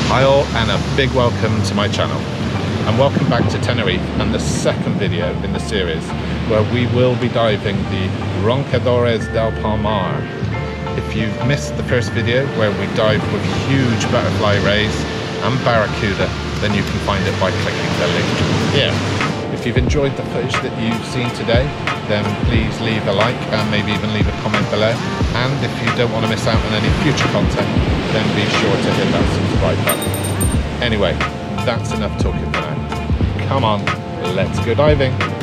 Hi and a big welcome to my channel, and welcome back to Tenerife and the second video in the series where we will be diving the Roncadores del Palmar. If you've missed the first video where we dived with huge butterfly rays and barracuda, then you can find it by clicking the link here. If you've enjoyed the footage that you've seen today, then please leave a like and maybe even leave a comment below. And if you don't want to miss out on any future content, then be sure to hit that subscribe button. Anyway, that's enough talking for now. Come on, let's go diving.